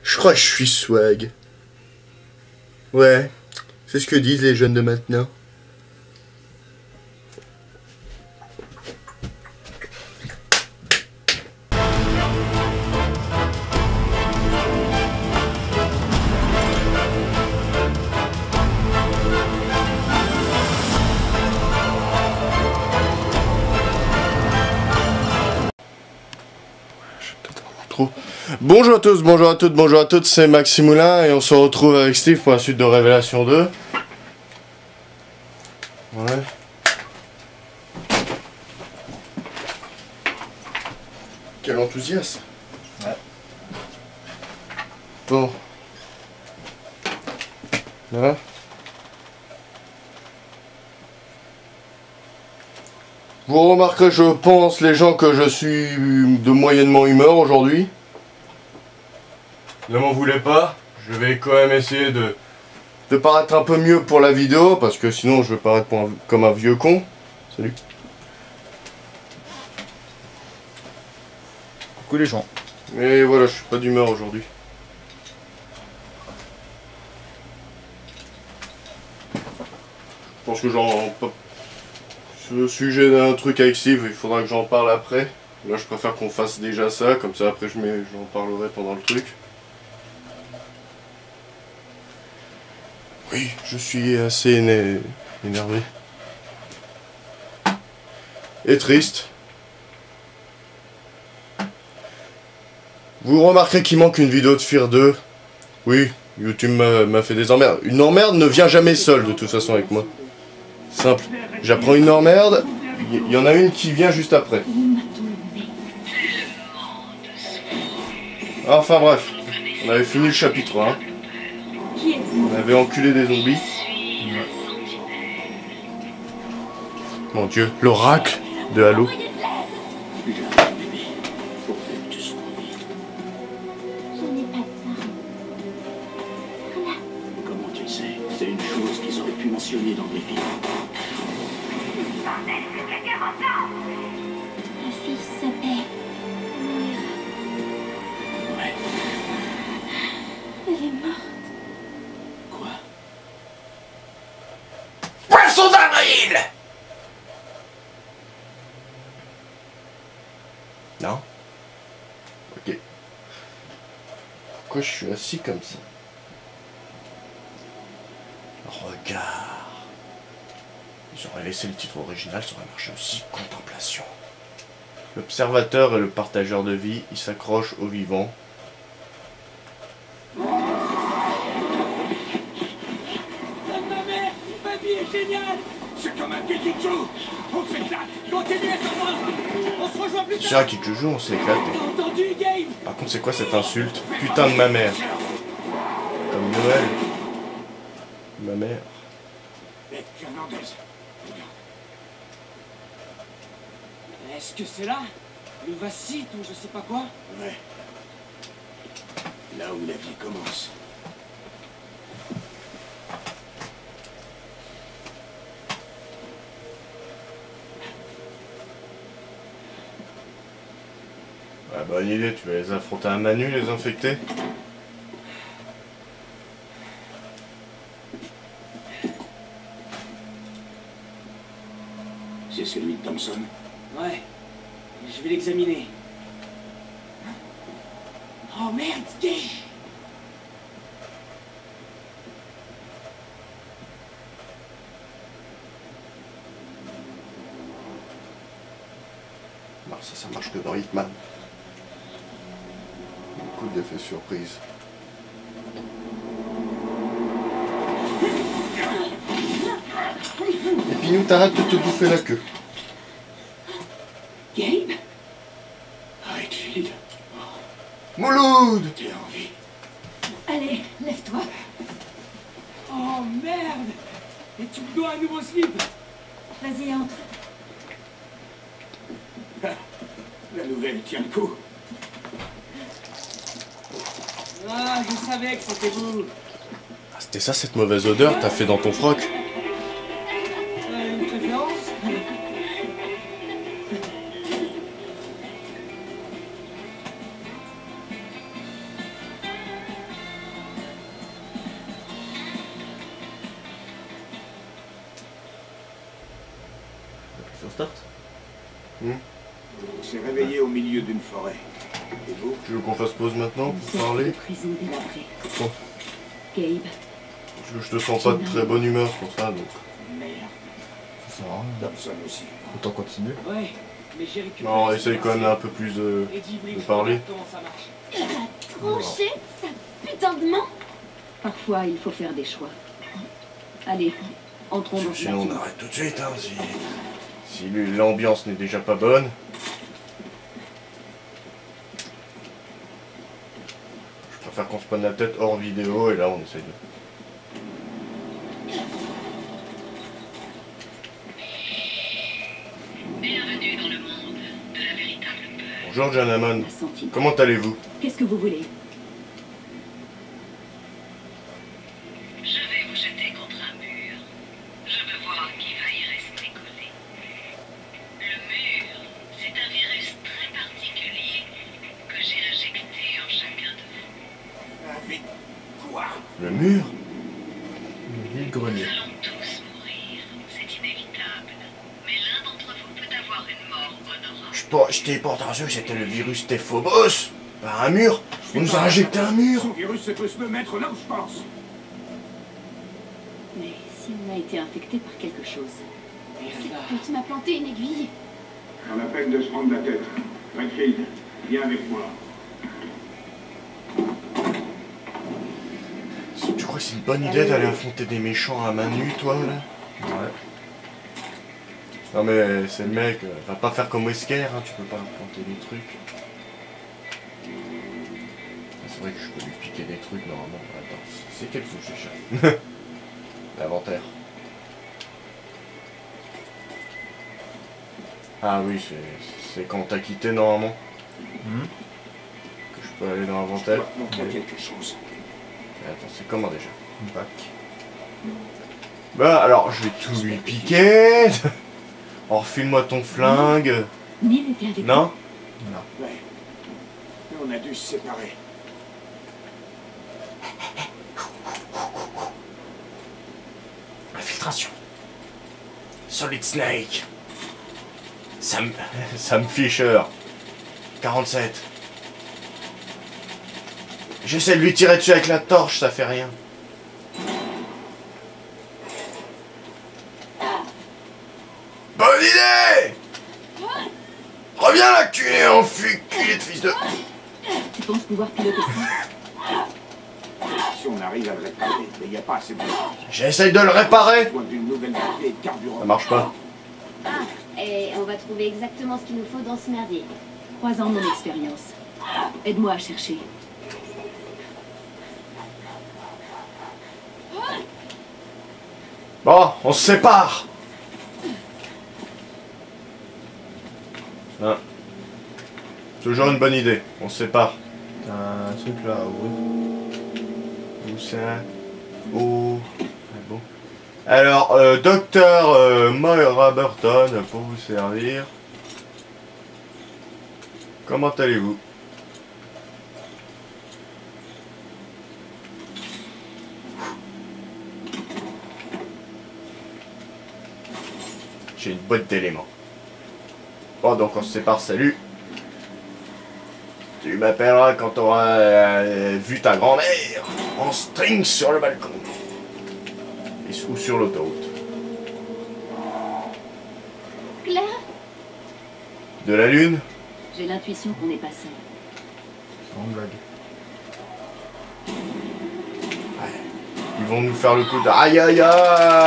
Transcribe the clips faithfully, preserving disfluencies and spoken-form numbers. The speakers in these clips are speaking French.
Je crois que je suis swag. Ouais, c'est ce que disent les jeunes de maintenant. Bonjour à tous, bonjour à toutes, bonjour à toutes, c'est Maxime Moulin et on se retrouve avec Steve pour la suite de Révélation deux. Ouais. Quel enthousiasme. Ouais. Bon. Là. Vous remarquerez, je pense, les gens, que je suis de moyennement humeur aujourd'hui. Ne m'en voulez pas, je vais quand même essayer de, de paraître un peu mieux pour la vidéo, parce que sinon je vais paraître pour un, comme un vieux con. Salut. Coucou les gens. Et voilà, je suis pas d'humeur aujourd'hui. Je pense que j'en... Ce sujet d'un truc avec Steve, il faudra que j'en parle après. Là je préfère qu'on fasse déjà ça, comme ça après je mets, j'en parlerai pendant le truc. Oui, je suis assez éner... énervé. Et triste. Vous remarquerez qu'il manque une vidéo de Fear deux. Oui, YouTube m'a fait des emmerdes. Une emmerde ne vient jamais seule de toute façon avec moi. Simple. J'apprends une emmerde, il y en a une qui vient juste après. Enfin bref, on avait fini le chapitre un. On avait enculé des zombies. Mon Dieu, l'oracle de Halo. Comment tu le sais? C'est une chose qu'ils auraient pu mentionner dans les films. Ma fille s'appelle Moira. Ouais. Elle est morte. Quoi? Poisson d'avril! Non? Ok. Pourquoi je suis assis comme ça? Regard. Ils auraient laissé le titre original, ça aurait marché aussi. Contemplation. L'observateur et le partageur de vie, ils s'accrochent au vivant. Ma mère, ma vie est géniale. C'est comme un Kikichu. On s'éclate. Continuez sur moi. On se rejoint plus C'est tard. un qui te joue, on s'éclate. T'as entendu, Gabe? Par contre, c'est quoi cette insulte? Putain de ma mère. Comme Noël. Ma mère. Beth Fernandez. Est-ce que c'est là? Le Vacite ou je sais pas quoi? Ouais. Là où la vie commence. Ouais, bonne idée, tu vas les affronter à Manu, les infectés? C'est celui de Thompson. Ouais. Je vais l'examiner. Oh merde, Gabe! Non, ça, ça marche que dans Hitman. Beaucoup d'effets surprise. Et puis nous, t'arrêtes de te bouffer la queue. Gabe? Redfield, Mouloud! t'es en vie. Allez, lève-toi. Oh merde! Et tu me dois un nouveau slip! Vas-y, entre. La nouvelle tient le coup. Ah, je savais que c'était vous! Ah, c'était ça cette mauvaise odeur que t'as fait dans ton froc? Euh, une préférence? start. On s'est réveillé au milieu d'une forêt. Et vous? Tu veux qu'on fasse pause maintenant Une pour sorte parler? de prison délabrée. Bon. Gabe, je, je te sens pas de très bonne humeur pour ça, donc... Merde. Ça sert à rien. Dobson aussi. Autant continuer. Ouais, mais j'ai récupéré... Non, ce essaye quand même un peu plus de, Eddie Briggs, de parler. comment ça marche. il a tranché sa putain de main. Parfois, il faut faire des choix. Allez, entrons dans ce Sinon on bâtiment. arrête tout de suite, hein, si, si l'ambiance n'est déjà pas bonne. Je préfère qu'on se prenne la tête hors vidéo, et là on essaye de... Bienvenue dans le monde de la véritable peur. Bonjour Janamon, La sentinelle. comment allez-vous? Qu'est-ce que vous voulez? Je vais vous jeter contre un mur. Je veux voir qui va y rester collé. Le mur, c'est un virus très particulier que j'ai injecté en chacun de vous. Ah, vite. Quoi? Le mur? Vide Nous grenier. allons tous mourir, c'est inévitable. Mais l'un d'entre vous peut avoir une mort honorable. Je pas, j'étais pas entendu, c'était le virus Téphobos. Par un mur? On nous a injecté un mur? Son virus, ça peut se me mettre là où je pense. Mais si on a été infecté par quelque chose? Cette pute m'a planté une aiguille. Pas la peine de se prendre la tête. Redfield, viens avec moi. Tu crois que c'est une bonne idée d'aller affronter des méchants à main nue, toi, là? Ouais. Non mais c'est le mec, euh, va pas faire comme Wesker, hein, tu peux pas planter des trucs. Ah, c'est vrai que je peux lui piquer des trucs normalement. Attends, c'est quel fou déjà? L'inventaire. Ah oui, c'est c'est quand t'as quitté normalement Mhm. que je peux aller dans Je l'inventaire. dois te montrer quelque chose. Attends, c'est comment déjà? Bac. Bah alors, je vais tout lui piquer. Oh, file-moi ton flingue. Neil était avec Non? Ouais. Mais on a dû se séparer. Infiltration. Solid Snake. Sam... Sam Fisher. quarante-sept. J'essaie de lui tirer dessus avec la torche, ça fait rien. Bonne idée! Reviens là, culé, enfui, culé de fils de... Tu penses pouvoir piloter ça? Si on arrive à le réparer, mais il n'y a pas assez de J'essaye de le réparer. besoin d'une nouvelle batterie et de carburant. Ça marche pas. Ah, et on va trouver exactement ce qu'il nous faut dans ce merdier. Trois ans de mon expérience. Aide-moi à chercher. Bon, on se sépare. Hein. Toujours une bonne idée, on se sépare. T'as un truc là, oui. Où ça? Oh. Ah bon. Alors, euh, docteur euh, Moira Burton, pour vous servir. Comment allez-vous? J'ai une boîte d'éléments. Bon, donc on se sépare, salut. Tu m'appelleras quand tu auras euh, vu ta grand-mère en string sur le balcon. Et, ou sur l'autoroute. Claire? De la lune? J'ai l'intuition qu'on n'est pas seul. Sans blague. Ils vont nous faire le coup de... Aïe aïe aïe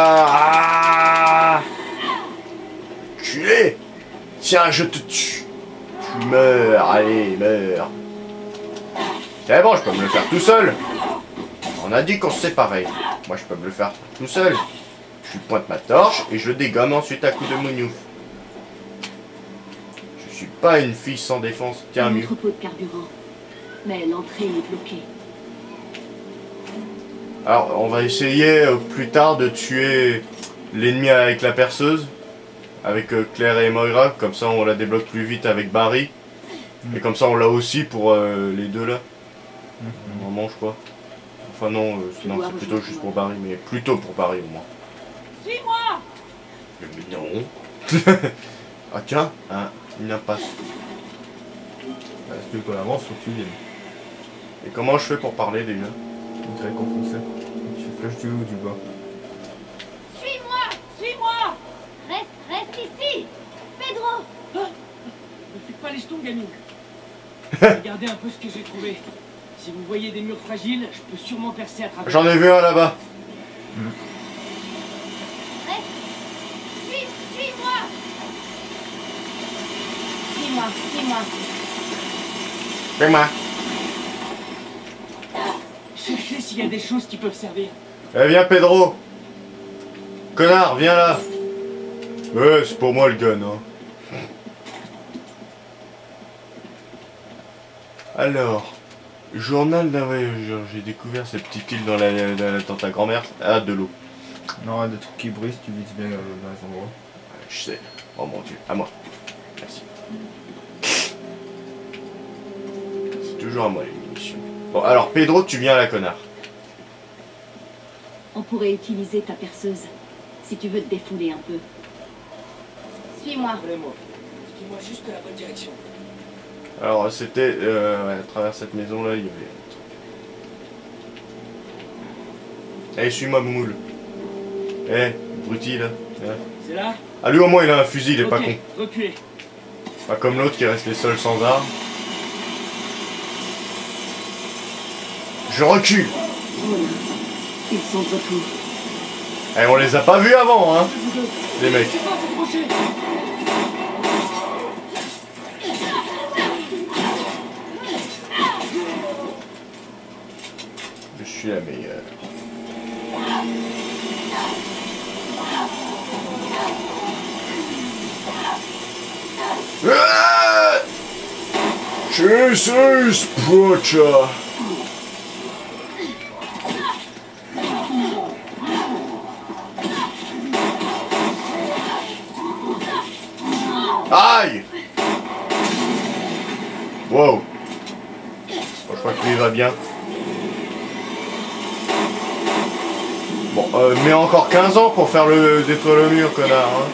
ah Culé. Tiens, je te tue. Tu meurs, allez, meurs. C'est bon, je peux me le faire tout seul. On a dit qu'on se séparait. Moi, je peux me le faire tout seul. Je lui pointe ma torche et je le dégomme ensuite à coup de mougnouf. Je suis pas une fille sans défense. Tiens, Un mieux. entrepôt de carburant. Mais l'entrée est bloquée. Alors, on va essayer euh, plus tard de tuer l'ennemi avec la perceuse. Avec euh, Claire et Moira. Comme ça, on la débloque plus vite avec Barry. Mm. Et comme ça, on l'a aussi pour euh, les deux là. Mhm. Normalement, je crois. Enfin, non, euh, Tu non dois c'est plutôt rejoindre juste moi. pour Barry. Mais plutôt pour Barry au moins. Suis-moi! Mais non. Ah tiens, hein, une impasse. Bah, si tu veux qu'on avance, faut que tu viennes. Et comment je fais pour parler déjà? On dirait qu'on fonçait. Tu fais flèche du haut ou du bas. Suis-moi! Suis-moi! Reste, reste ici! Pedro! Ne faites pas les jetons, gamine. Regardez un peu ce que j'ai trouvé. Si vous voyez des murs fragiles, je peux sûrement percer à travers. J'en ai vu un là-bas. Reste! Suis, suis-moi! Suis-moi, suis-moi. C'est moi. Cherchez s'il y a des choses qui peuvent servir. Eh viens Pedro. Connard, viens là. Ouais, c'est pour moi le gun, hein. Alors, journal d'un voyageur. J'ai découvert cette petite île dans la, dans la, dans ta grand-mère. Ah, de l'eau. Non, des trucs qui brisent, tu vises bien euh, dans les endroits. Je sais. Oh mon dieu, à moi. Merci. C'est toujours à moi les munitions. Bon, alors Pedro, tu viens à la connard. On pourrait utiliser ta perceuse, si tu veux te défouler un peu. Suis-moi. Appelez-moi. Dis-moi juste la bonne direction. Alors c'était euh, ouais, à travers cette maison là, il y avait un truc. Allez, suis-moi moule. Eh, bruti là. Ouais. C'est là? Ah lui au moins il a un fusil, il est Ok, pas con. reculez. Pas comme l'autre qui est resté seul sans armes. Je recule. Voilà. Ils sont de retour. Eh, on les a pas vus avant, hein, les mecs. C'est pas s'approcher. Je suis la meilleure. Ah! Jesus, Pocha. Aïe! Wow! Bon, je crois que lui va bien. Bon, euh, mais encore quinze ans pour faire le détruire le mur, connard. Hein.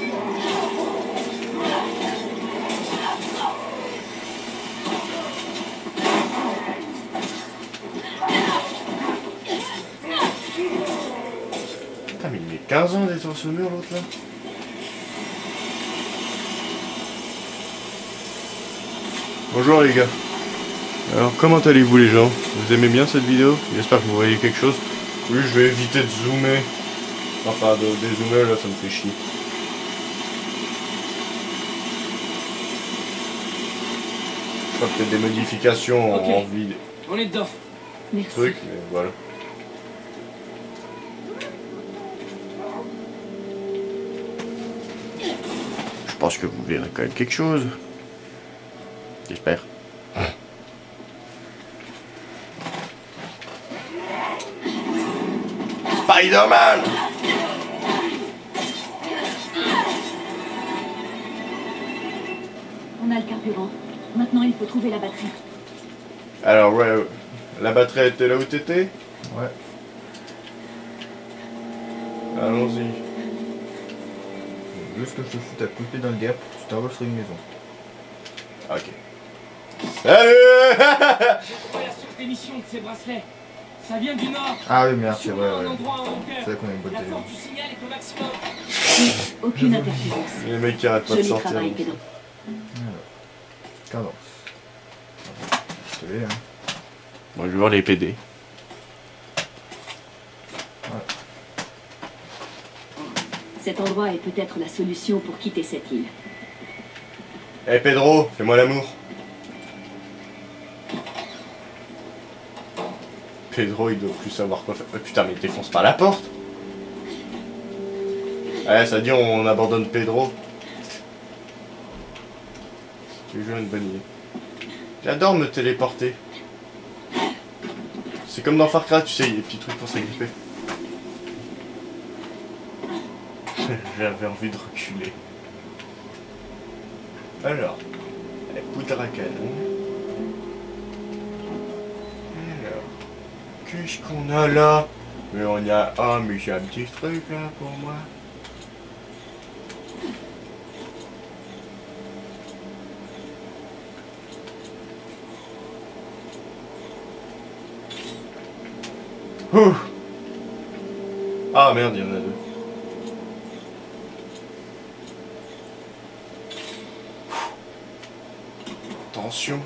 Putain, mais il met quinze ans à détruire ce mur, l'autre là. Bonjour les gars. Alors comment allez-vous les gens? Vous aimez bien cette vidéo? J'espère que vous voyez quelque chose. Oui, je vais éviter de zoomer. Enfin de dézoomer là, ça me fait chier. Je ferai peut-être des modifications Ok. en vidéo. On est dedans. Merci. Truc, mais voilà. Je pense que vous verrez quand même quelque chose. J'espère. Spider-Man! On a le carburant. Maintenant, il faut trouver la batterie. Alors, ouais, euh, la batterie était là où t'étais? Ouais. Allons-y. Juste que je te foute à couper dans le gap, tu t'envoles sur une maison. Ok. Salut! J'ai trouvé la source d'émission de ces bracelets. Ça vient du nord. Ah oui, merde, c'est Sûrement vrai, un ouais. endroit en hauteur. C'est vrai qu'on a une boîte La de... force du signal est au maximum. Aucune interférence. Les mecs qui arrêtent pas de Joli sortir. travail, Pedro. Cadence. Je te l'ai, hein. Bon, je vais voir les P D. Cet endroit est peut-être la solution pour quitter cette île. Eh Pedro, fais-moi l'amour. Pedro, il doit plus savoir quoi faire. Oh, putain, mais défonce pas la porte. Ouais, ça dit on abandonne Pedro. C'est toujours une bonne idée. J'adore me téléporter. C'est comme dans Far Cry, tu sais, il y a des petits trucs pour s'agripper. J'avais envie de reculer. Alors, la poudre à canon. Alors, qu'est-ce qu'on a là? Mais on a... Ah, mais j'ai un petit truc là pour moi. Ouh. Ah merde, il y en a deux. Attention.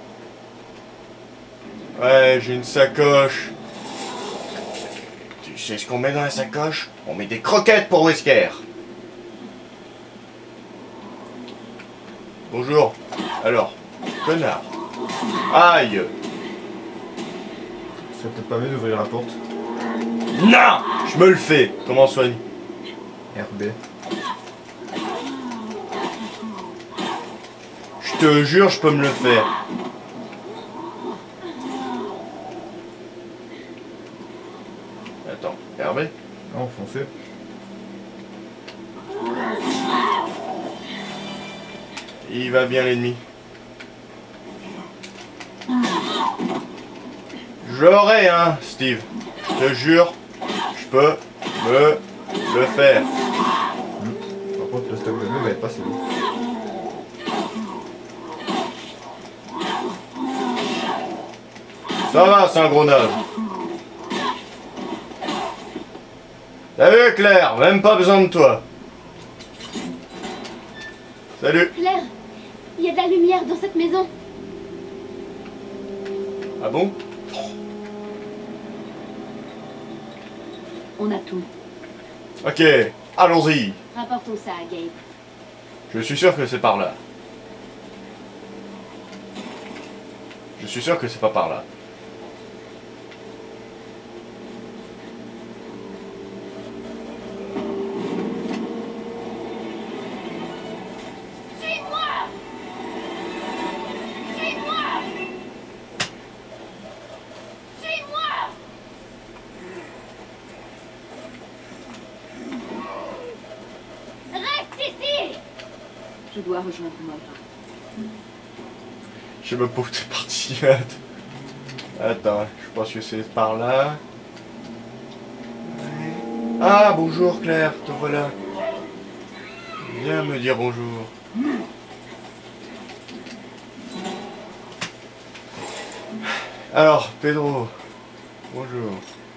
Ouais, j'ai une sacoche. Tu sais ce qu'on met dans la sacoche? On met des croquettes pour Wesker. Bonjour. Alors, connard. Aïe. Ça serait peut-être pas mieux d'ouvrir la porte. Non, je me le fais. Comment soigne? R B. Je te jure, je peux me le faire. Attends, R B? Non, foncez. Il va bien l'ennemi. J'aurai, hein, Steve. Je te jure, je peux me le faire. Par contre, le stock de bleu va être pas si bon. Ça va, c'est un gros nage. T'as vu, Claire? Même pas besoin de toi. Salut. Claire, il y a de la lumière dans cette maison. Ah bon? On a tout. Ok, allons-y. Rapportons ça à Gabe. Je suis sûr que c'est par là. Je suis sûr que c'est pas par là. Je dois rejoindre Moira. Je sais même pas où t'es parti. Attends, je pense que c'est par là. Ah, bonjour Claire, te voilà. Viens me dire bonjour. Alors, Pedro. Bonjour.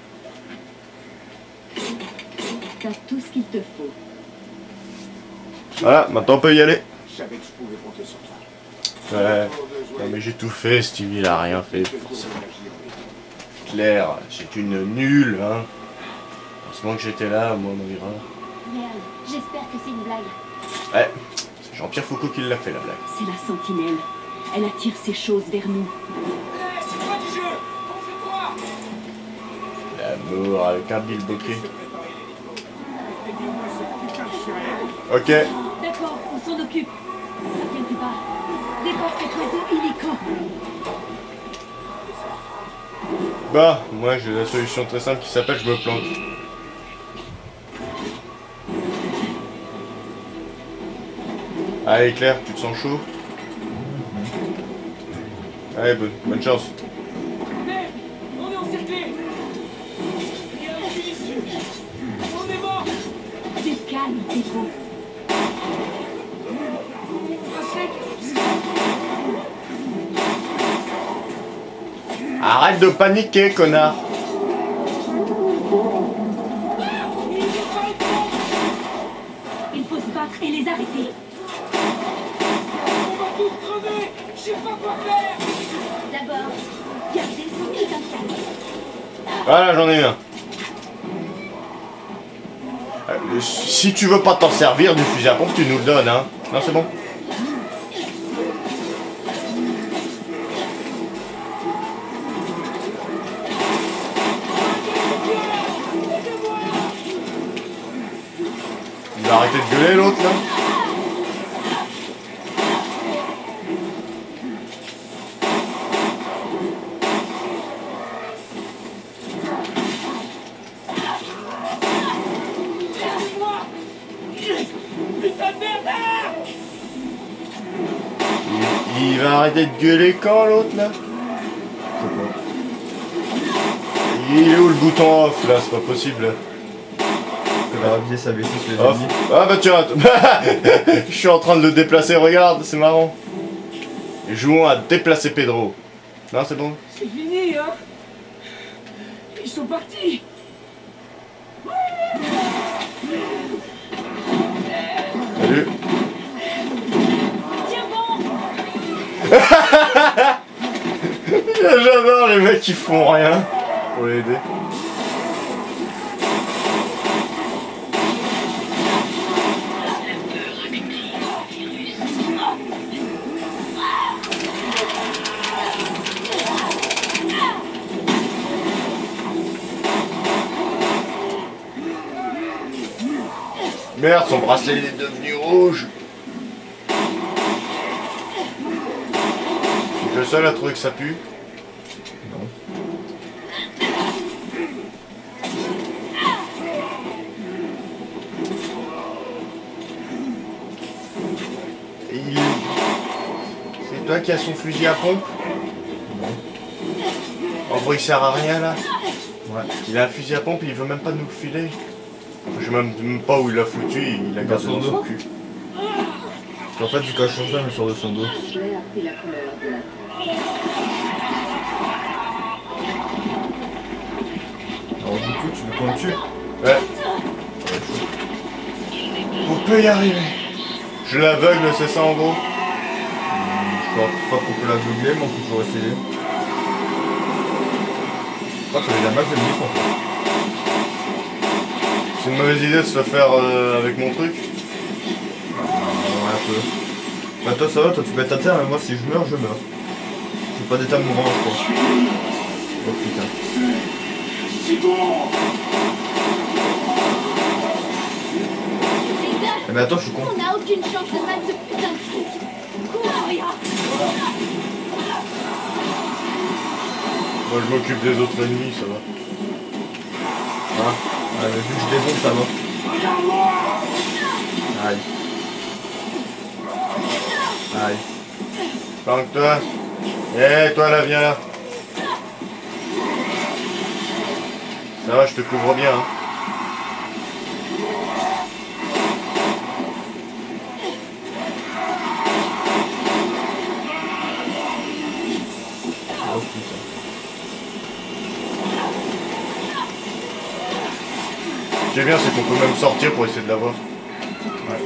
T'as tout ce qu'il te faut. Voilà, maintenant on peut y aller. Je savais que je pouvais compter sur toi. Ouais. Non mais j'ai tout fait, Stevie il a rien fait. Claire, c'est une nulle, hein. Heureusement que j'étais là, moi, Moira. Merde, j'espère que c'est une blague. Ouais, c'est Jean-Pierre Foucault qui l'a fait, la blague. C'est la sentinelle. Elle attire ces choses vers nous. C'est quoi du jeu? On fait quoi? L'amour avec un Bill Bokeh. Ok. D'accord, on s'en occupe. Ça vient du bas. Dépose cet oiseau illico. Bah, moi j'ai la solution très simple qui s'appelle je me planque. Allez Claire, tu te sens chaud? Allez, bonne, bonne chance. Merde, on est encerclés. Il y a un fils. On est mort. Du calme, Pedro. Arrête de paniquer, connard. Il faut se battre et les arrêter. On va tous crever. Je sais pas quoi faire. D'abord, gardez son putain de calme. Voilà, j'en ai un. Euh, si tu veux pas t'en servir du fusil à pompe, tu nous le donnes, hein. Non, c'est bon. Il va arrêter de gueuler, l'autre, là. Putain de merde. Il, il va arrêter de gueuler quand, l'autre, là? Il est où le bouton off, là? C'est pas possible. Il va rhabiller sa vessie sur les Off. ennemis. Ah bah tiens, je suis en train de le déplacer, regarde, c'est marrant. Jouons à déplacer Pedro. Non, c'est bon? C'est fini, hein. Ils sont partis. Salut. Tiens bon. J'adore les mecs qui font rien pour l'aider. Merde, son bracelet il est devenu rouge. Je suis le seul à trouver que ça pue. Non. Et il... C'est toi qui as son fusil à pompe? Non. En vrai il sert à rien là. Ouais. Il a un fusil à pompe et il veut même pas nous le filer. Je sais même, même pas où il l'a foutu, il l'a gardé Dans son dans son dos. cul. En fait, vu qu'elle change même sur de son dos. Ashley a pris la couleur de la... Alors du coup, tu veux qu'on le tue? Ouais. On peut y arriver. Je l'aveugle, c'est ça en gros? Hmm, je crois pas qu'on peut l'aveugler, mais on peut toujours essayer. Je crois que ça veut dire max de munitions en fait. C'est une mauvaise idée de se le faire euh, avec mon truc. Ouais, un peu. Bah toi ça va, toi tu peux être à terre, mais moi si je meurs, je meurs. J'ai pas d'état mourant, je crois. Oh putain. C'est bon. Eh mais attends, je suis con. On n'a aucune chance de battre ce putain de truc. Cours, Aria. Moi je m'occupe des autres ennemis, ça va. Hein? Ouais, mais vu que je débombe, ça va. Aïe. Aïe. Planque-toi. Eh toi là, viens là. Ça va, je te couvre bien. Hein. Oh putain. Ce qui est bien, c'est qu'on peut même sortir pour essayer de l'avoir. Ouais.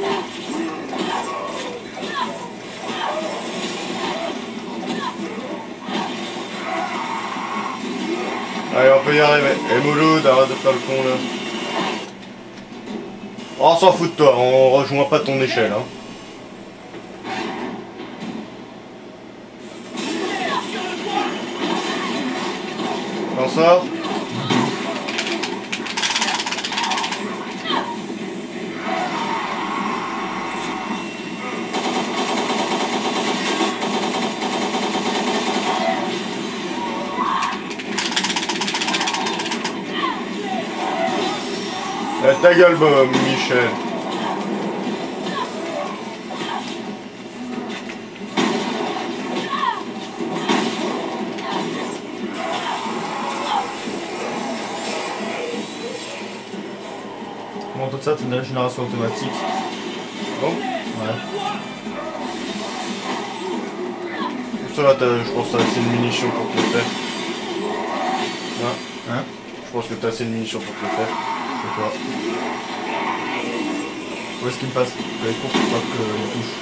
Allez, on peut y arriver. Eh Mouloud, arrête de faire le con là. Oh, on s'en fout de toi, on rejoint pas ton échelle. Hein. T'en sors? Eh, ta gueule, Bob, Michel. Bon, tout ça, c'est une régénération automatique. Bon, Ouais. ça va, t'as- je pense que t'as assez de munitions pour te le faire. Hein? Hein? Je pense que t'as assez de munitions pour te le faire. Je sais pas. Où est-ce qu'il me passe? Les cours pour pas qu'il touche.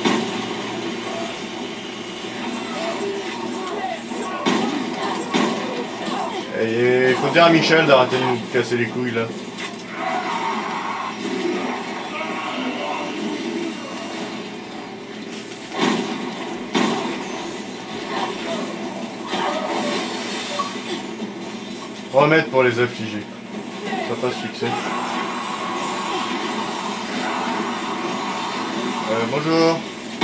Et il faut dire à Michel d'arrêter de nous casser les couilles là. trois mètres pour les affligés. Ça passe succès. Euh, bonjour.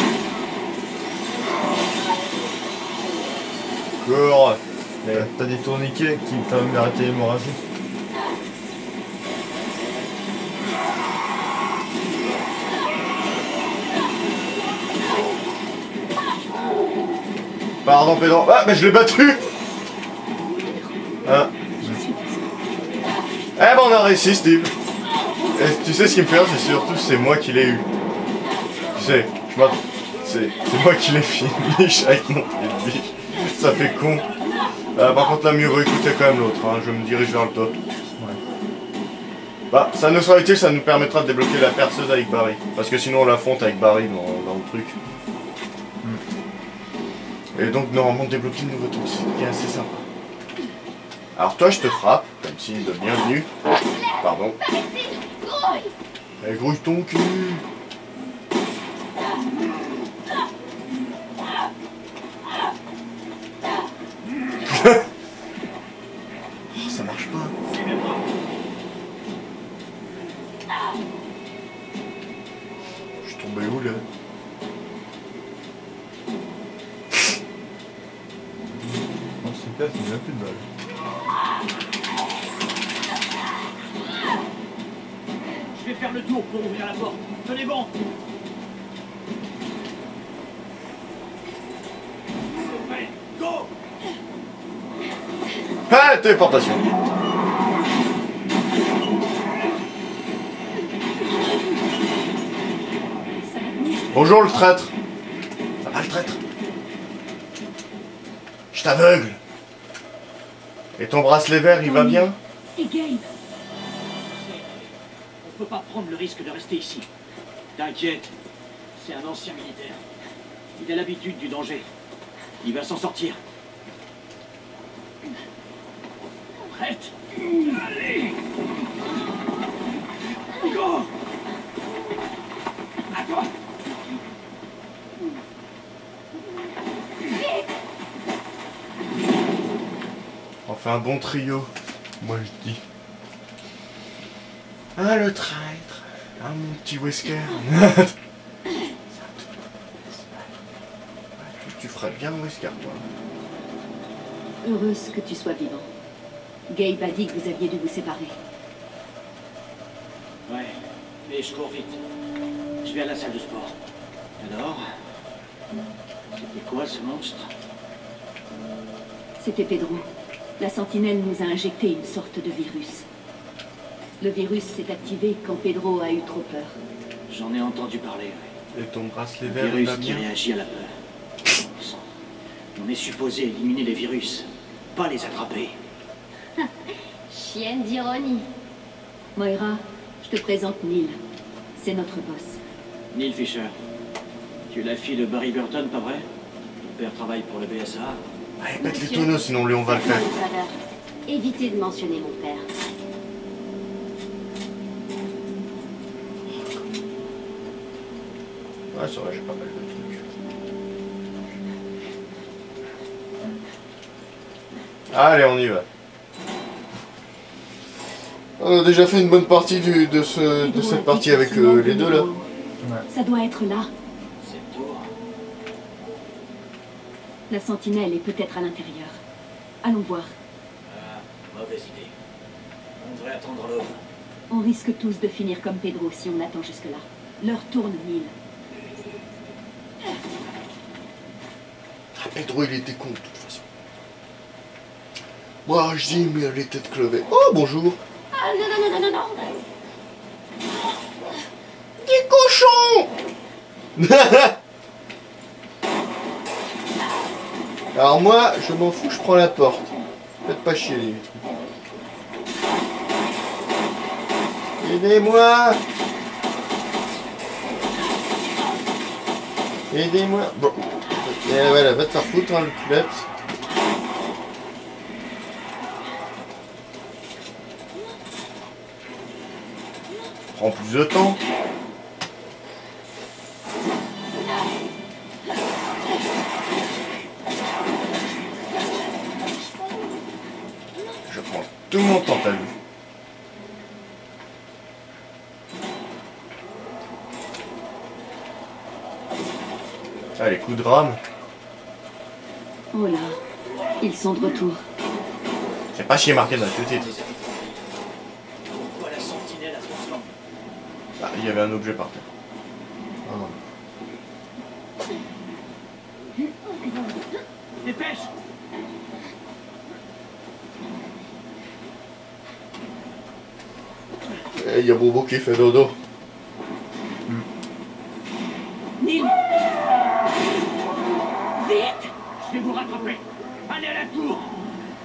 Cours. T'as- T'as des tourniquets qui permettent d'arrêter l'hémorragie. Pardon Pedro. Ah mais je l'ai battu. Hein. Eh ben on a réussi Steve. Et tu sais ce qui me fait rire, c'est surtout c'est moi qui l'ai eu. Tu sais, je m'att- c'est c'est moi qui l'ai fini avec mon pied de biche. Ça fait con. Euh, par contre là mieux vaut écouter quand même l'autre, hein. Je me dirige vers le top. Ouais. Bah ça nous sera utile, ça nous permettra de débloquer la perceuse avec Barry. Parce que sinon on l'affronte avec Barry dans, dans le truc. Mm. Et donc normalement débloquer une nouvelle truc, c'est assez sympa. Alors toi je te frappe, comme signe de bienvenue. Pardon. Eh, grouille ton cul. Oh, ça marche pas. Je suis tombé où là? Non, c'est clair, il n'y a plus de balles. Je vais faire le tour pour ouvrir la porte. Tenez bon. Allez, go. Ah, téléportation. Bonjour le traître. Ça va le traître? Je t'aveugle. Et ton bracelet vert, il va bien? Et Gabe? On peut pas prendre le risque de rester ici. T'inquiète, c'est un ancien militaire. Il a l'habitude du danger. Il va s'en sortir. Prête? Allez! Go! À toi! On fait un bon trio, moi je dis. Ah le traître. Ah mon petit Wesker. Tu ferais bien Wesker toi. Heureuse que tu sois vivant. Gabe a dit que vous aviez dû vous séparer. Ouais, mais je cours vite. Je vais à la salle de sport. Alors? C'était quoi ce monstre? C'était Pedro. La sentinelle nous a injecté une sorte de virus. Le virus s'est activé quand Pedro a eu trop peur. J'en ai entendu parler. Et ton bracelet Un vert il virus va qui bien? réagit à la peur. On est supposé éliminer les virus, pas les attraper. Chienne d'ironie. Moira, je te présente Neil. C'est notre boss. Neil Fisher. Tu es la fille de Barry Burton, pas vrai? Ton père travaille pour le B S A. Allez, pète les tonneaux sinon Léon va le faire. Évitez de mentionner mon père. Ouais, c'est vrai, j'ai pas mal de trucs. Allez, on y va. On a déjà fait une bonne partie du, de, ce, de cette partie avec euh, les deux là. Ça doit être là. C'est le tour. La sentinelle est peut-être à l'intérieur. Allons voir. Ah, mauvaise idée. On devrait attendre l'aube. On risque tous de finir comme Pedro si on attend jusque-là. L'heure tourne, Neil. Ah, Pedro, il était con de toute façon. Moi, je dis, mais les têtes clevées. Oh, bonjour. Ah non, non, non, non, non, non. Des cochons. Alors moi, je m'en fous, je prends la porte. Faites pas chier les trucs. Aidez-moi. Aidez-moi. Bon. Et voilà, va te faire foutre, hein, le culette. Prends plus de temps. Je prends tout mon temps, t'as vu. Allez, coup de rame. Oh là, ils sont de retour. C'est pas chier marqué dans le titre. Pourquoi la sentinelle a son flanc? Ah, il y avait un objet par terre. Ah. Dépêche! Et il y a Bobo qui fait dodo. Neil! Vite! Je vais vous rattraper! Allez à la tour!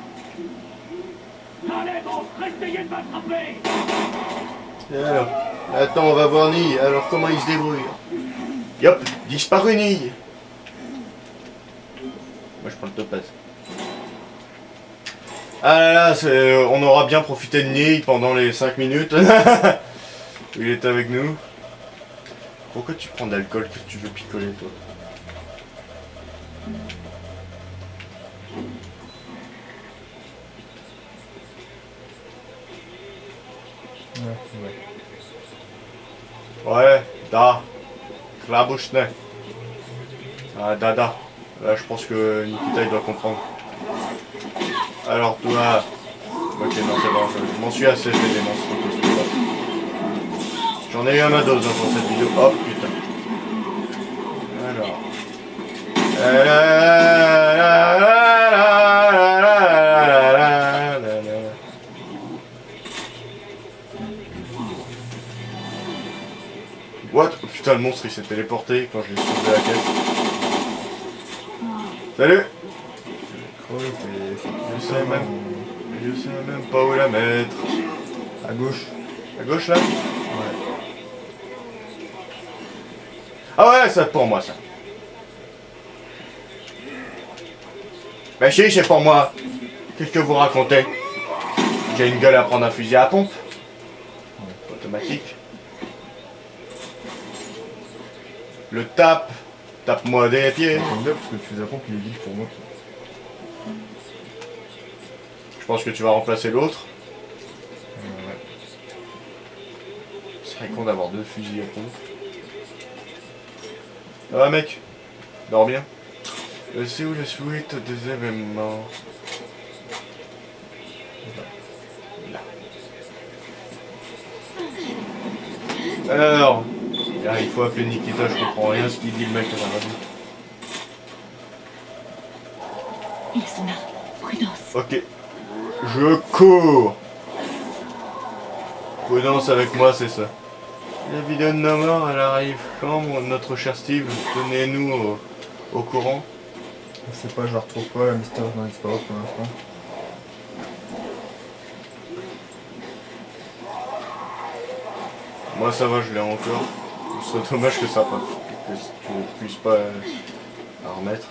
Allez, monstre, essayez de m'attraper. Et alors, attends, on va voir Nille. Alors, comment il se débrouille? Yop, disparu Nille. Moi, je prends le topaz. Ah là là, c'est- on aura bien profité de Nille pendant les cinq minutes. Il est avec nous. Pourquoi tu prends de l'alcool que tu veux picoler, toi? Ouais, ouais. Ouais, da. Klabushne. Ah, dada. Là, je pense que Nikita, il doit comprendre. Alors, toi... Ok, non, c'est bon, je, je m'en suis assez fait des monstres. J'en ai eu à ma dose hein, pour cette vidéo. Oh, putain. Alors... What? Oh, putain, le monstre il s'est téléporté quand je l'ai soulevé la caisse. Salut! Je sais même, je sais même pas où la mettre. À gauche. À gauche là? Ouais. Ah ouais, c'est pour moi ça. Bah si, c'est pour moi. Qu'est-ce que vous racontez? J'ai une gueule à prendre un fusil à pompe. Automatique. Le tape. Tape-moi des pieds. J'aime bien parce que tu faisais la pompe, il est vide pour moi. Je pense que tu vas remplacer l'autre. Euh, ouais. Ce serait con d'avoir deux fusils à pompe. Ça va mec? Dors bien. Euh, C'est où la suite des événements? Là. Alors, ah, il faut appeler Nikita, je comprends rien ce qu'il dit le mec à la radio. Ils sont là. Prudence. Ok. Je cours. Prudence avec moi, c'est ça. La vidéo de nos morts, elle arrive quand, mon- notre cher Steve? Tenez-nous au, au courant. Je sais pas, je la retrouve pas, la mystère n'a disparu pour l'instant. Moi ça va, je l'ai encore. Ce serait dommage que ça pas, que tu ne puisses pas euh, la remettre.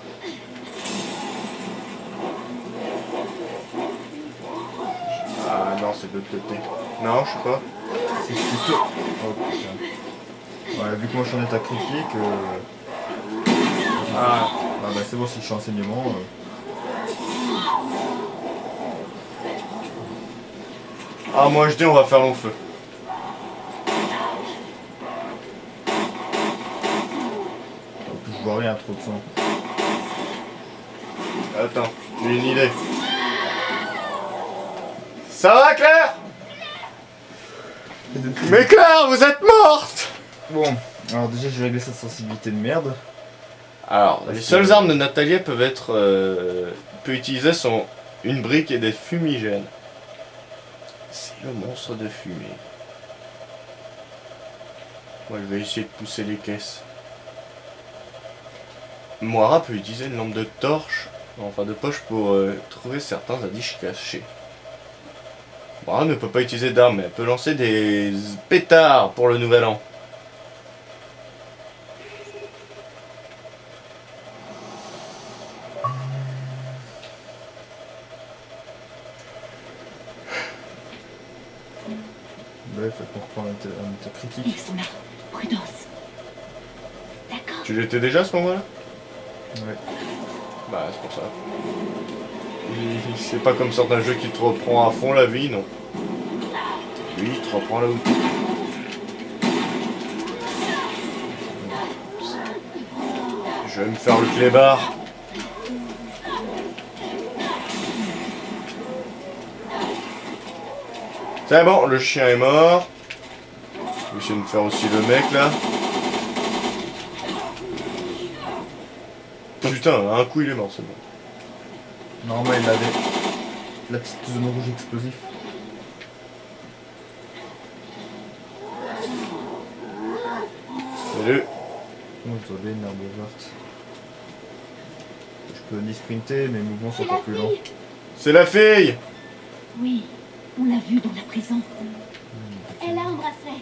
Ah non, c'est de l'autre côté. Non, je sais pas. C'est plutôt... Oh putain. Ouais, vu que moi je suis en état critique, euh... Ah, ah bah c'est bon si je suis en enseignement. Euh... ah moi je dis on va faire long feu. En plus je vois rien, trop de sang. Attends, j'ai une idée. Ça va Claire? Mais Claire, vous êtes morte! Bon, alors déjà je vais régler cette sensibilité de merde. Alors, les seules armes de Natalia peuvent être euh, peut utiliser sont une brique et des fumigènes. C'est le monstre de fumée. Moi je vais essayer de pousser les caisses. Moira peut utiliser une lampe de torche, enfin de poche pour euh, trouver certains indices cachés. Moira ne peut pas utiliser d'armes, mais elle peut lancer des pétards pour le nouvel an. Bah il faut qu'on reprenne un état- un état critique. Ils sont là. Prudence. D'accord. Tu l'étais déjà à ce moment-là? Ouais. Bah c'est pour ça. Il- C'est pas comme certains jeux qui te reprend à fond la vie, non. Lui, il te reprend là où t'es. Je vais me faire le clébard. C'est bon, le chien est mort. Je vais essayer de me faire aussi le mec là. Putain, à un coup il est mort, c'est bon. Normalement il avait la petite zone rouge explosif. Salut. Moi je dois aller une herbe verte. Je peux ni sprinter, mes mouvements sont pas plus lents. C'est la fille. Oui, On l'a vu dans la prison. Elle a un bracelet.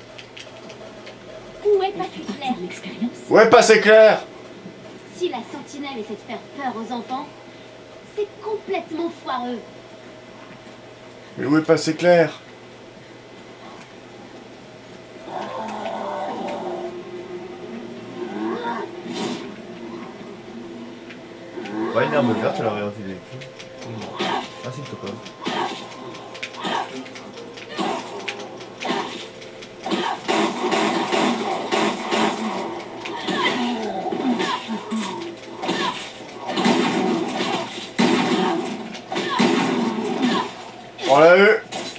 Où est passé Claire? L'expérience. Ouais, pas c'est clair. Si la sentinelle essaie de faire peur aux enfants, c'est complètement foireux. Mais où est passé clair? Pas une herbe verte à l'arrière du véhicule. Ah, s'il te plaît. On l'a eu.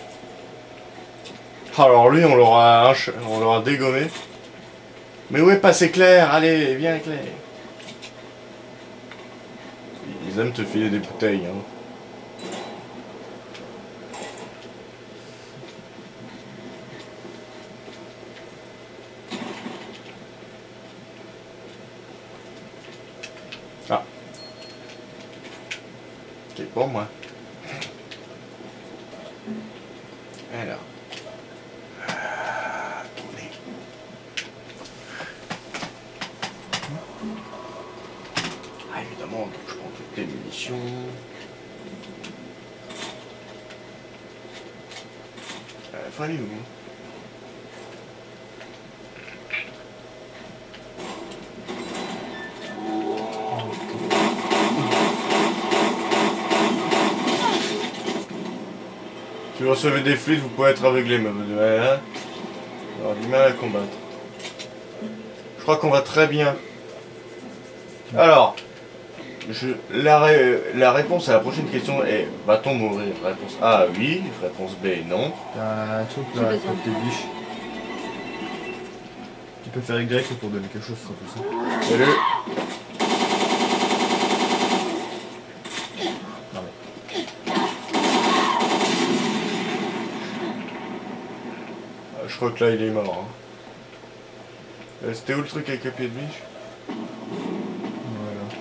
Alors lui, on l'aura un ch- on l'aura dégommé. Mais où est passé Claire? Allez, viens Claire. Ils aiment te filer des bouteilles, hein. Ah. C'est pour moi. Alors. Ah, tournez. Ah, évidemment, donc je prends toutes les munitions. Euh, faut aller où? Si vous recevez des fluides, vous pouvez être aveuglé, mais vous devez hein, avoir du mal à combattre. Je crois qu'on va très bien. Alors, je, la, ré- la réponse à la prochaine question est va-t-on mourir? Réponse A, oui. Réponse B, non. T'as un truc J'ai là, besoin. avec tes biches. Tu peux faire Y pour donner quelque chose, ce sera plus simple. Salut. Non mais. Ah, je crois que là, il est mort. Hein. Euh, C'était où le truc avec le pied de biche? Voilà.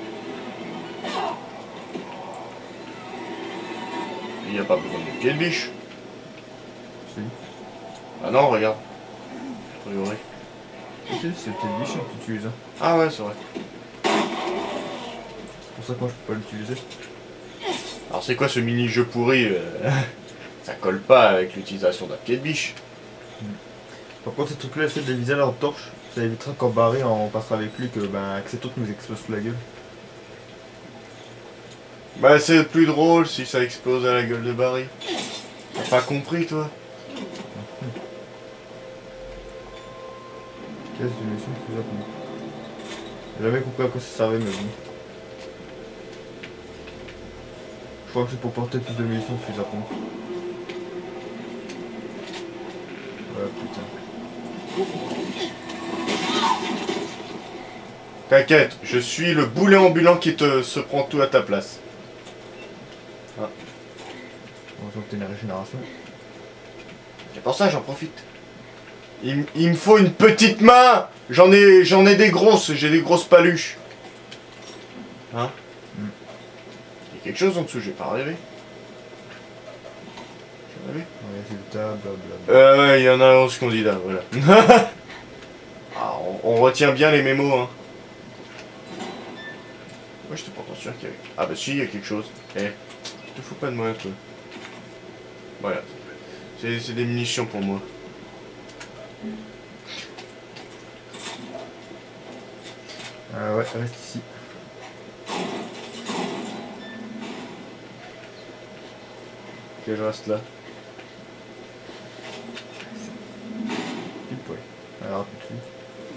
Il n'y a pas besoin de pied de biche. Si. Ah non, regarde. A priori. Ok, c'est tes biches que tu utilises. Ah ouais, c'est vrai. C'est pour ça que moi je peux pas l'utiliser. Alors c'est quoi ce mini-jeu pourri euh, ça colle pas avec l'utilisation d'un pied de biche. Par contre, ces trucs-là, essaie de les viser à leur torche. Ça évitera qu'en Barry, on passera avec lui, que, ben, que cet autre nous explose sous la gueule. Bah c'est plus drôle si ça explose à la gueule de Barry. T'as pas compris toi? Caisse de munitions, c'est ça qu'on... J'ai jamais compris à quoi ça servait, mais bon. Je crois que c'est pour porter plus de munitions de fusil à pompe. Ouais, putain. T'inquiète, je suis le boulet ambulant qui te se prend tout à ta place. Heureusement que t'as une régénération. C'est pour ça j'en profite. Il, m- il me faut une petite main. J'en ai j'en ai des grosses, j'ai des grosses paluches. Hein? Mm. Il y a quelque chose en dessous, j'ai pas rêvé. J'ai rêvé. Résultat, blablabla. Euh, ouais, il y en a onze candidats, voilà. Ah, on, on retient bien les mémos, hein. Moi, j'étais pourtant sûr qu'il y avait... Ah bah si, il y a quelque chose. Eh, te fous pas de moi, toi. Voilà. C'est c'est des munitions pour moi. Ah ouais, reste ici. Ok, je reste là. Pile poil. Alors, tout de suite.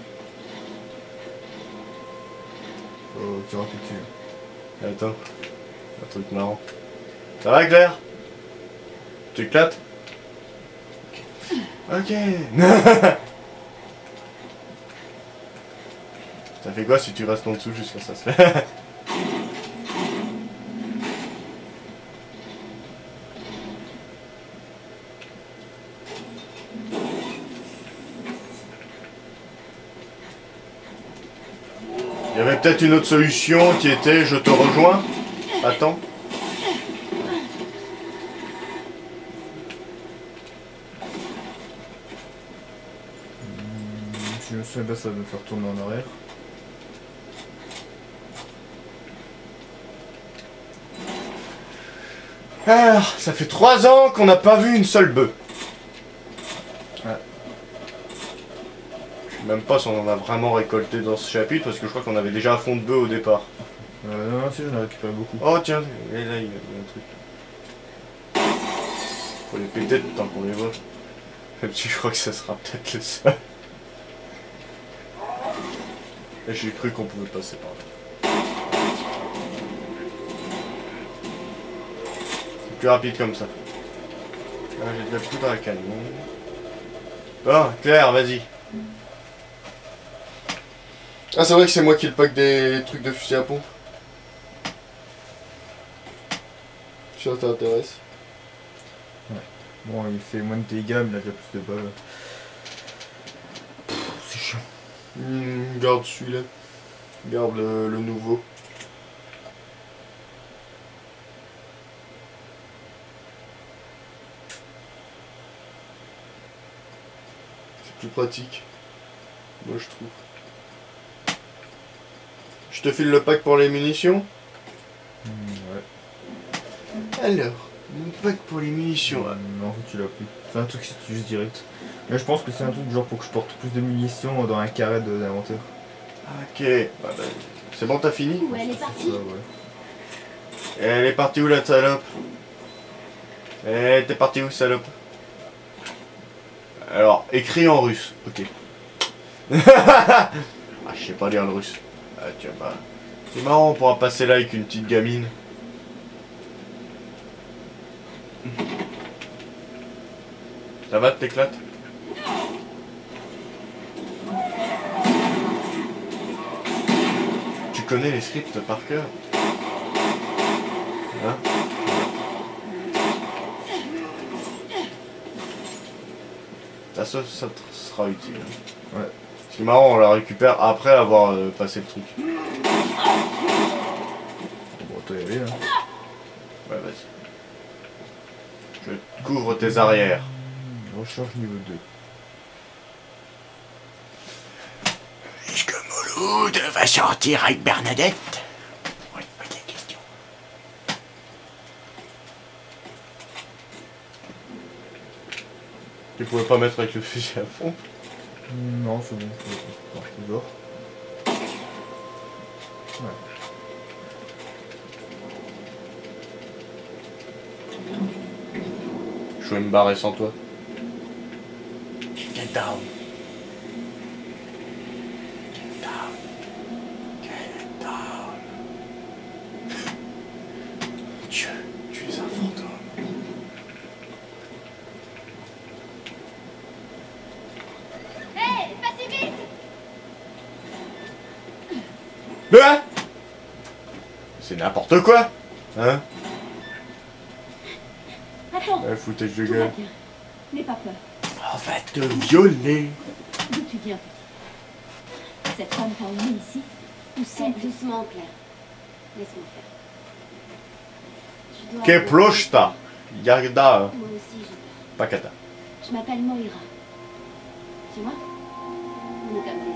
Faut que tu rappuies dessus. Attends. Un truc marrant. Ça va, Claire? Tu éclates? Ok. Ça fait quoi si tu restes en dessous jusqu'à ça se fait? Il y avait peut-être une autre solution qui était je te rejoins. Attends. Si je me souviens pas, ça va me faire tourner en arrière. Alors, ça fait trois ans qu'on n'a pas vu une seule bœuf. Ouais. Je sais même pas si on en a vraiment récolté dans ce chapitre parce que je crois qu'on avait déjà un fond de bœuf au départ. Euh, non, non, si, j'en ai récupéré beaucoup. Oh tiens, et là il y a un truc. Faut les péter tant qu'on les voit. Même si je crois que ça sera peut-être le seul. Et j'ai cru qu'on pouvait passer par là. C'est plus rapide comme ça. Ah, j'ai de la poudre à canon. Bon, Claire, vas-y. Ah, c'est vrai que c'est moi qui le pack des trucs de fusil à pompe. Si ça t'intéresse. Bon, il fait moins de dégâts, mais il a déjà plus de balles. Pff, c'est chiant. Mmh, garde celui-là. Garde le, le nouveau. C'est plus pratique. Moi je trouve. Je te file le pack pour les munitions. Mmh, ouais. Alors, le pack pour les munitions. Euh, non, tu l'as plus. C'est un truc qui c'est juste direct. Mais je pense que c'est un truc genre pour que je porte plus de munitions dans un carré de- d'inventaire. Ok. Bah, bah, c'est bon, t'as fini? Où elle est Ça, partie? ouais. Elle est partie où la salope? Eh, t'es partie où, salope? Alors, écrit en russe, ok. Ah, je sais pas lire le russe. Ah, tiens, bah. C'est marrant, on pourra passer là avec une petite gamine. Ça va, t'éclates? Tu connais les scripts par cœur? Hein? Ça, ça, ça te sera utile. Ouais. C'est marrant, on la récupère après avoir euh, passé le truc. Bon, toi y aller, hein. Ouais, vas-y. Je couvre tes arrières. Recharge niveau deux. Est-ce que Mouloud va sortir avec Bernadette? Oui, pas de question. Tu pouvais pas mettre avec le fusil à fond? Non, c'est bon, ça marche toujours. Ouais. Je vais me barrer sans toi. Get down. Get down. Get down. Dieu, tu es un fantôme. Hé, passez vite! Hein? C'est n'importe quoi! Hein? Attends, Ouais, foutage de tout va gueule. bien. N'aie pas peur. On va te violer. D'où tu viens, petit? Cette femme t'a emmené ici? Ou Hé, c'est doucement, Claire. Laisse-moi faire. Tu dois Que avoir- plochta! Yarda, Moi aussi, j'ai peur. Pakata. Je m'appelle Moira. Tu vois? On est comme des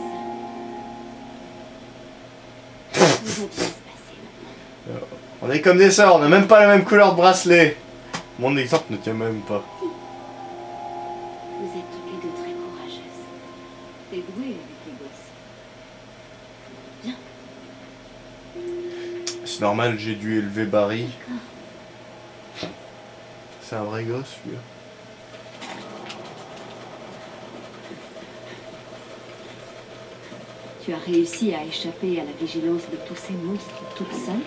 sœurs. Tout va bien se passer maintenant. On est comme des sœurs, on n'a même pas la même couleur de bracelet. Mon exemple ne tient même pas. Vous êtes toutes les deux très courageuses. t'es douée avec les gosses. C'est normal, j'ai dû élever Barry. C'est un vrai gosse, lui. Tu as réussi à échapper à la vigilance de tous ces monstres toute seule?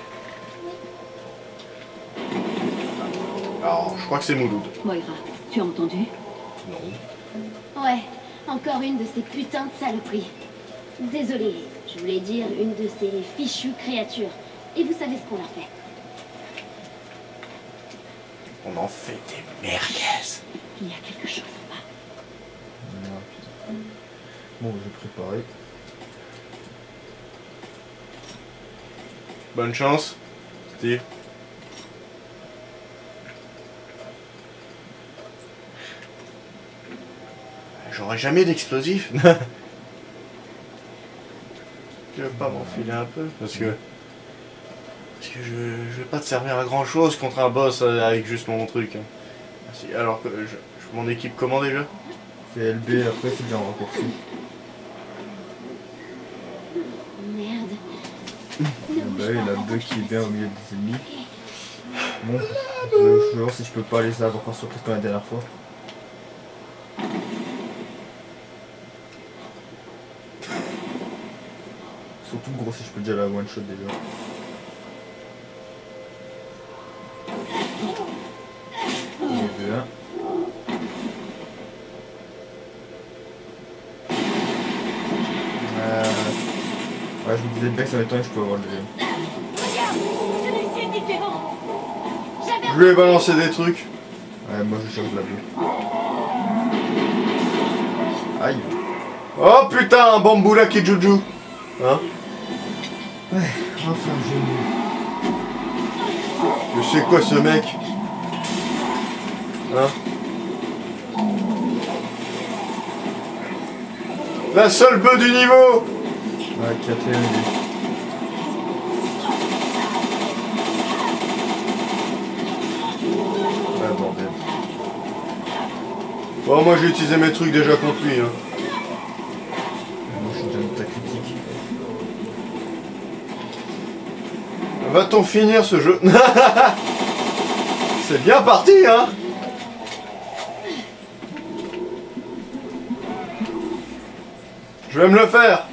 Alors, je crois que c'est Mouloud. Moira, tu as entendu? Non. Ouais, encore une de ces putains de saloperies. Désolée, je voulais dire une de ces fichues créatures. Et vous savez ce qu'on a fait. On en fait des merguez. Il y a quelque chose là-bas. Ah, putain. Bon, je vais préparer. Bonne chance, Steve. J'aurai jamais d'explosif. pas m'enfiler un peu? Parce que... Parce que je, je vais pas te servir à grand chose contre un boss avec juste mon truc. Hein. Merci. Alors que je, je m'en équipe comment déjà? C'est L B, après c'est bien raccourci. Merde. Ah bah oui, la bug qui est bien au milieu des ennemis. Bon, je vais voir si je peux pas aller ça pour pas surprise comme la dernière fois. Surtout gros si je peux déjà la one shot déjà. J'ai vu un. Euh... Ouais, je me disais bien que ça m'étonne que je peux avoir le deuxième. Regarde, celui-ci est différent. J'avais Je lui ai balancé des trucs. Ouais, moi je cherche la bleue. Aïe. Oh putain, un bamboula qui juju. Hein? Ouais, enfin je... Mais c'est quoi ce mec? Hein? La seule bœuf du niveau! Ouais, quatrième idée. Ouais, bordel. Bon, moi j'ai utilisé mes trucs déjà contre lui. Hein. Moi je suis déjà de ta critique. Va-t-on finir ce jeu? C'est bien parti, hein? Je vais me le faire.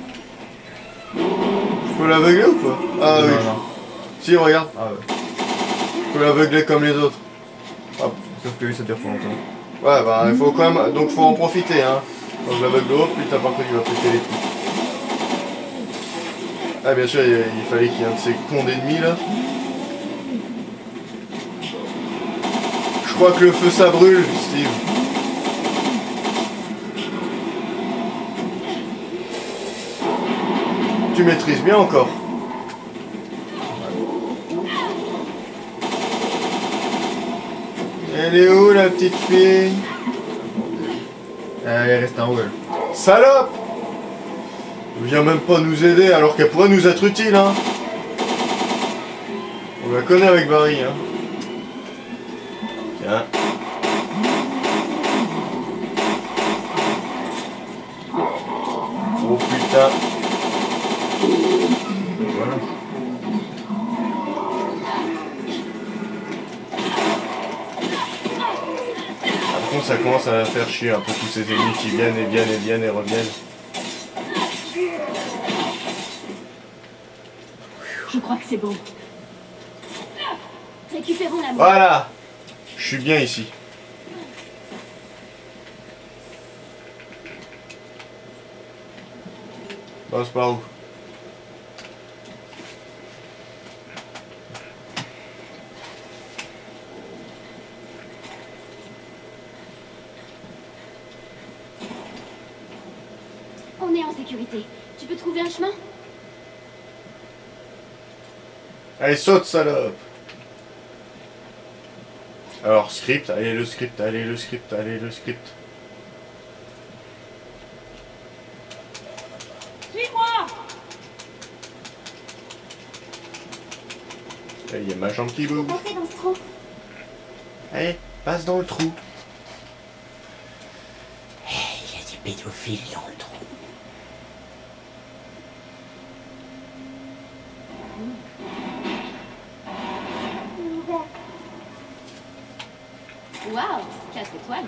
Je peux l'aveugler ou pas? Ah Non, oui. non. Si, regarde. Ah ouais. Je peux l'aveugler comme les autres. Hop. Sauf que lui ça dure pas longtemps. Ouais, bah il faut quand même. Donc faut en profiter, hein. Donc je l'aveugle l'autre, puis t'as pas cru qu'il va péter les trucs. Ah, bien sûr, il, il fallait qu'il y ait un de ces cons d'ennemis là. Je crois que le feu ça brûle, Steve. Tu maîtrises bien encore. Elle est où la petite fille? Euh, il reste un haut elle. Salope! Elle vient même pas nous aider alors qu'elle pourrait nous être utile, hein. On la connaît avec Barry, hein. Tiens. Oh putain. Voilà. Par contre, ça commence à faire chier un peu tous ces ennemis qui viennent et viennent et viennent et reviennent. Je crois que c'est bon. Récupérons la mort. Voilà! Je suis bien ici. Passe par où? On est en sécurité. Tu peux trouver un chemin? Allez, saute, salope! Alors, script, allez le script, allez le script, allez le script. Suis-moi! Il y a ma jambe qui bouge. Entrez dans ce trou. Allez, passe dans le trou. Il y a des pédophiles dans le trou. Waouh, quatre étoiles.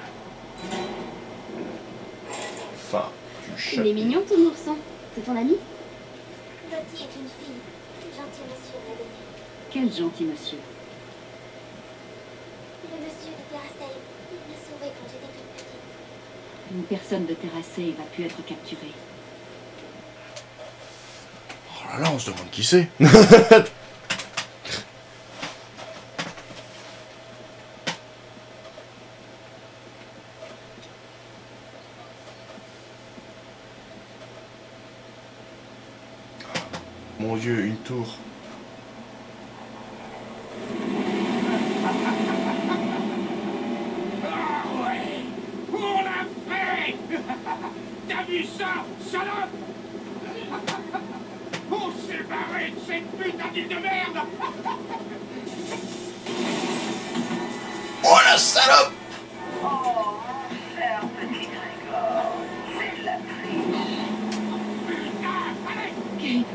Enfin, du Il chat. est mignon ton ourson. C'est ton ami? Lottie est une fille. Gentil monsieur m'a donné. Quel gentil monsieur. Le monsieur de Terracelle, il m'a sauvée quand j'étais toute petite. Une personne de Terracey va pu être capturée. Oh là là, on se demande qui c'est. Mon Dieu, une tour. On l'a fait. T'as vu ça, salope? On cette putain d'île de merde. Oh la salope! Oh, mon cher petit Grégor, c'est de la triche. Gabe.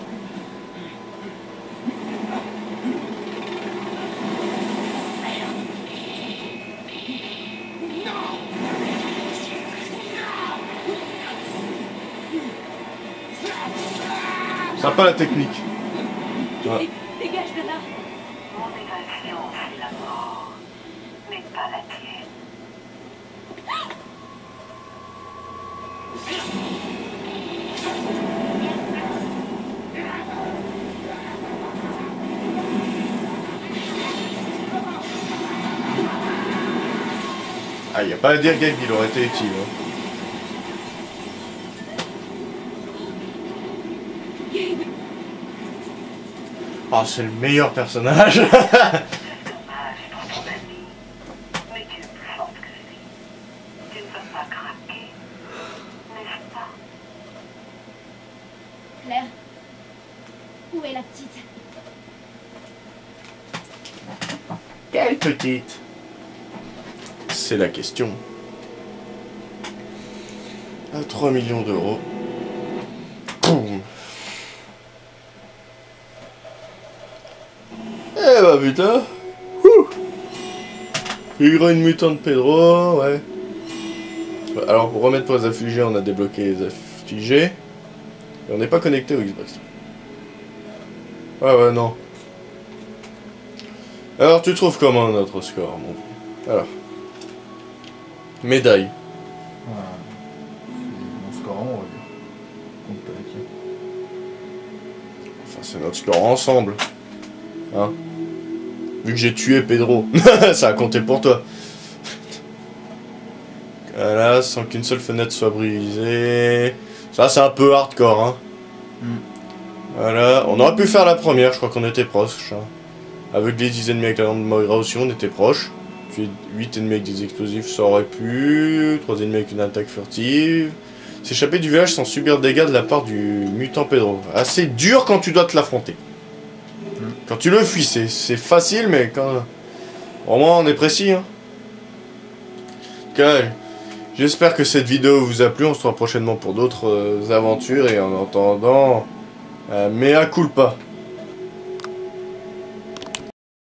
Sympa la technique. Ouais. Dégage de là. Mon évasion, c'est la mort, mais pas la tienne. Ah, y a pas à dire, Gabe, il aurait été utile. Hein. Ah, c'est le meilleur personnage. C'est dommage pour ton ami, mais tu es plus forte que lui. Tu ne vas pas craquer, n'est-ce pas? Claire, où est la petite? Quelle petite? C'est la question. À trois millions d'euros. Boum. Eh bah putain. Ouh. Figurine mutante Pedro, ouais. Alors pour remettre pour les affligés, on a débloqué les affligés. Et on n'est pas connecté au Xbox. Ouais ouais non. Alors tu trouves comment notre score, mon... Alors. Médaille. Ouais. Mon score en haut, on va dire. Compte avec qui. Enfin c'est notre score ensemble. Hein. Vu que j'ai tué Pedro, ça a compté pour toi. Voilà, sans qu'une seule fenêtre soit brisée. Ça, c'est un peu hardcore, hein. Mm. Voilà, on aurait pu faire la première, je crois qu'on était proches. Hein. Avec les dix ennemis avec la lampe de Moira aussi, on était proches. Puis huit ennemis avec des explosifs, ça aurait pu. trois ennemis avec une attaque furtive. S'échapper du village sans subir de dégâts de la part du mutant Pedro. Assez dur quand tu dois te l'affronter. Quand tu le fuis, c'est facile, mais quand... Au moins, on est précis, hein. En tout cas, j'espère que cette vidéo vous a plu. On se retrouve prochainement pour d'autres euh, aventures. Et en attendant, euh, mea culpa.